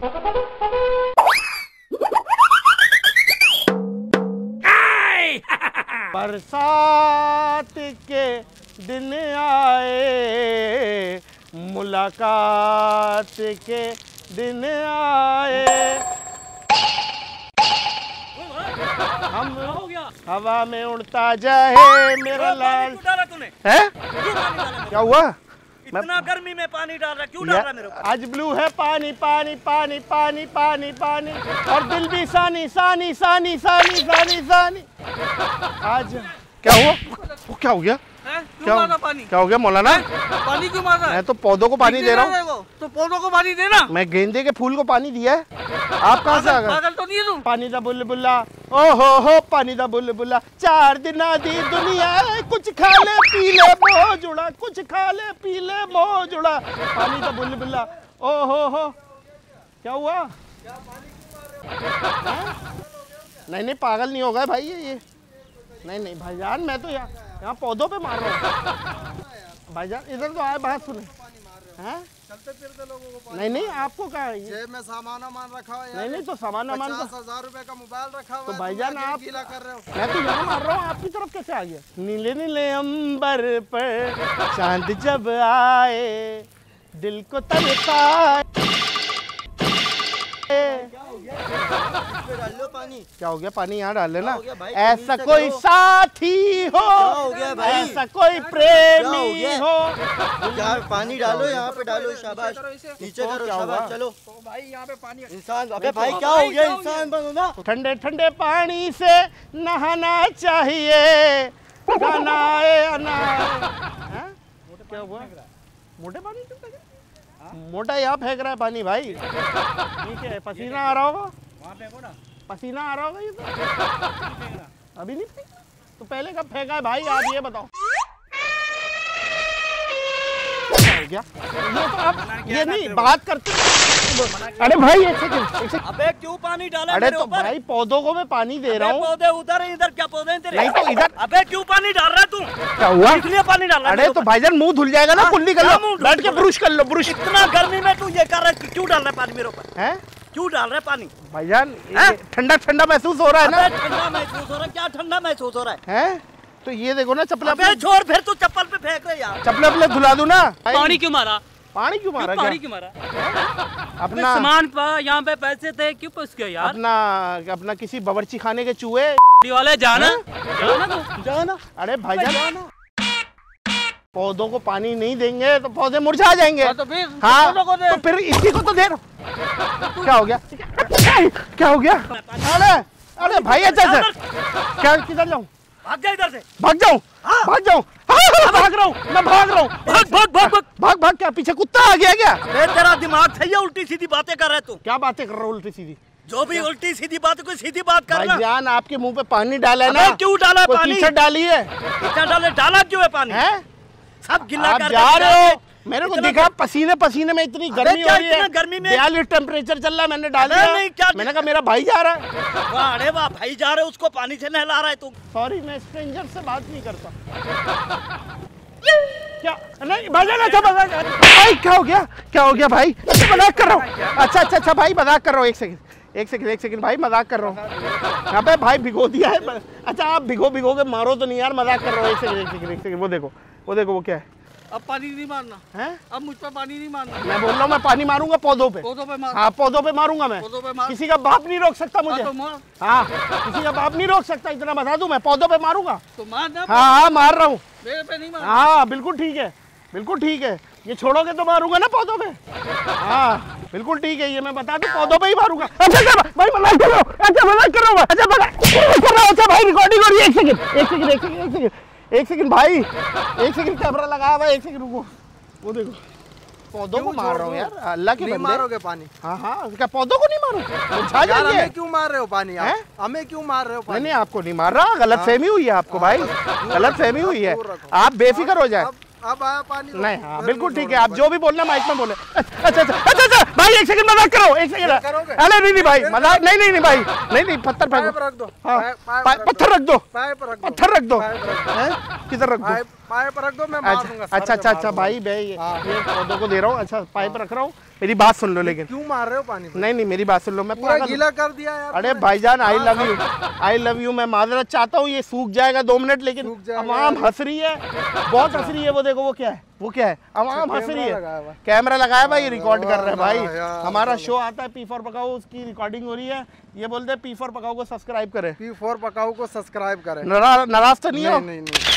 बरसात के दिन आए, मुलाकात के दिन आए, हम हवा में उड़ता जाए मेरा लाल। है क्या हुआ? इतना गर्मी में पानी डाल रहा, क्यों डाल रहा मेरे ऊपर? आज ब्लू है पानी पानी पानी पानी पानी पानी, और दिल भी सानी सानी सानी सानी सानी सानी। आज क्या हुआ? क्या हो गया? क्यों मारा पानी? क्या हो गया मौलाना? पानी क्यों मारा? मैं तो पौधों को पानी दे रहा हूँ। तो पौधों को पानी देना। मैं गेंदे के फूल को पानी दिया है। आप कहाँ से आ गए? पागल तो नहीं है तू? पानी दा बुलबुला, ओ हो पानी दा बुलबुला, 4 दिन आधी दुनिया, कुछ खा ले पी ले मोह जुड़ा, कुछ खा ले पी ले मोह जुड़ा, पानी दा बुलबुला, ओ हो। क्या हुआ? नहीं नहीं पागल नहीं होगा भाई ये। नहीं भाईजान, मैं तो यहाँ पौधों पे मार रहा हूँ। भाईजान इधर तो आए, बात सुने। हैं? चलते फिरते लोगों को नहीं आपको क्या है? जेब में सामान रखा हुआ है। नहीं तो सामान 50,000 रुपए का मोबाइल रखा हुआ है। तो भाईजान आप गीला कर रहे हो। मैं तो यहाँ मार रहा हूँ, आपकी तरफ कैसे आ गया? नीले नीले अंबर पर चांद जब आए, दिल को तड़पाए। पानी क्या हो गया? पानी यहाँ डाल लेना। ऐसा कोई साथी हो, ऐसा कोई प्रेमी हो, पानी डालो, यहाँ पे डालो, शाबाश, नीचे करो, शाबाश, चलो भाई यहाँ पे पानी। इंसान, अबे भाई क्या हो गया? इंसान बनो ना। ठंडे ठंडे पानी से नहाना चाहिए, गाना क्या हुआ? मोटे पानी क्यों फेंक रहे? मोटा यहाँ फेंक रहा है पानी भाई। ठीक है, पसीना आ रहा होगा, वहाँ फेंको ना। पसीना आ रहा होगा ये तो। अभी नहीं फेंका तो पहले कब फेंका है भाई? आप ये बताओ। क्या ये तो आप ये नहीं बात करते। अरे भाई एक सेकंड। अबे क्यों पानी डाला? अरे तो भाई पौधों को मैं पानी दे रहा हूँ। पौधे उधर है, इधर क्या पौधे हैं तेरे? नहीं तो इधर। अबे क्यों पानी डाल रहा है तू? क्या हुआ? इसलिए पानी डाल रहा है। अरे तो भाईजान मुंह धुल जाएगा ना, कुल्ली कर लो, बैठ के ब्रश कर लो, ब्रश। इतना गर्मी में तू ये कर रहा है, क्यों डाल रहा है पानी मेरे ऊपर? हैं? क्यों डाल रहा है पानी? भाईजान ठंडा ठंडा महसूस हो रहा है ना? ठंडा महसूस हो रहा है? क्या ठंडा महसूस हो रहा है? तो ये देखो ना चप्पल। अबे छोड़, फिर तू चप्पल पे फेंक रहे यार। चप्पल अपने धुला दूं ना? पानी क्यों मारा? पानी क्यों मारा? पानी क्यों मारा? अपना सामान यहाँ पे पैसे थे, क्यों पुस गया यार? अपना किसी बावर्ची खाने के चूहे वाले जाना जाना। अरे भाईजान पौधों को पानी नहीं देंगे तो पौधे मुरझा जाएंगे। तो फिर हाँ तो फिर इसी को तो दे। क्या हो गया? क्या हो गया? अरे भाई अच्छा क्या, किधर जाऊँ? भाग जा इधर से। भाग जाऊँ? भाग जाऊँ? भाग रहा हूँ, मैं भाग रहा हूँ। भाग क्या? पीछे कुत्ता आ गया क्या? तेरा दिमाग सही है? उल्टी सीधी बातें कर रहा है तू। क्या बातें कर रहा हूँ उल्टी सीधी? जो भी उल्टी सीधी बात, कोई सीधी बात कर रहा। भाईजान आपके मुंह पे पानी डाला है ना? क्यों डाला है पानी? कीचड़ डाली है। डाला क्यों है पानी? सब गिला कर जा रहे हो। मेरे को दिखा पसीने में इतनी गर्मी हो रही है। गर्मी में 42 टेम्परेचर चल रहा है, मैंने डाल दिया। मैंने कहा मेरा भाई जा रहा है। वाह, अरे वाह, भाई जा रहे, उसको पानी से नहला रहा है तू। सॉरी, मैं स्ट्रेंजर से बात नहीं करता। क्या? नहीं भाईजान अच्छा मजाक। भाई क्या हो गया? क्या हो गया भाई? मजाक कर रहा हूँ। अच्छा भाई मजाक कर रहा हूँ। एक सेकंड भाई, मजाक कर रहा हूँ। अबे भाई भिगो दिया है। अच्छा आप भिगो के मारो तो नहीं यार, मजाक कर रहा हूँ। एक सेकंड वो देखो वो क्या है? अब पानी नहीं मारना है? अब मुझ पर पानी नहीं मारना। मैं बोल रहा हूँ मैं पानी मारूंगा पौधों पे। हाँ पौधों पे मारूंगा मैं। किसी का बाप नहीं रोक सकता मुझे। हाँ किसी का बाप नहीं रोक सकता, इतना बता दूं। मैं पौधों पे मारूंगा तो मारना। हाँ मार रहा हूँ। हाँ बिल्कुल ठीक है। ये छोड़ोगे तो मारूंगा ना पौधों पे। हाँ बिल्कुल ठीक है, ये मैं बता दूं, पौधों पे ही मारूंगा। अच्छा भाई मजाक कर रहा हूँ। अच्छा भाई रिकॉर्डिंग हो रही है। एक सेकंड भाई, एक सेकंड कैमरा लगाया हुआ है। एक सेकंड रुको, वो देखो पौधों को मार रहा हूँ यार। अल्लाह के बंदे मारोगे पानी? हाँ क्या पौधों को नहीं मारूं? मुरझा जाएंगे। हमें क्यों मार रहे हो पानी? हमें क्यों मार रहे हो पानी? नहीं आपको नहीं मार रहा, गलत फहमी हुई है आपको भाई, गलत फहमी हुई है। आप बेफिक्र हो जाए। अब आया पानी नहीं। हाँ बिल्कुल ठीक है, आप जो भी बोलना माइक में बोले। अच्छा भाई एक सेकंड मजाक करो, एक सेकंड। अरे नहीं भाई मजाक नहीं भाई, नहीं पत्थर फेंको, रख दो। पत्थर रख दो, पत्थर रख दो, किधर रख दो? पाइप रख दो, मैं मार दूंगा। अच्छा भाई मैं ये पौधों को दे रहा हूँ। अच्छा पाइप रख रहा हूँ, मेरी बात सुन लो। लेकिन क्यों मार रहे हो पानी? नहीं मेरी बात सुन लो, मैं पूरा गीला कर दिया यार। अरे भाईजान आई लव यू। मैं माजरत चाहता हूँ, ये सूख जाएगा 2 मिनट, लेकिन अवाम हंस रही है, बहुत हंस रही है। वो देखो वो क्या है, अवाम हंस रही है। कैमरा लगाया भाई, रिकॉर्ड कर रहे हैं भाई। हमारा शो आता है P4 पकाओ, उसकी रिकॉर्डिंग हो रही है। ये बोलते हैं P4 पकाओ को सब्सक्राइब करें, P4 पकाओ को सब्सक्राइब करें। नाराज तो नहीं हो? नहीं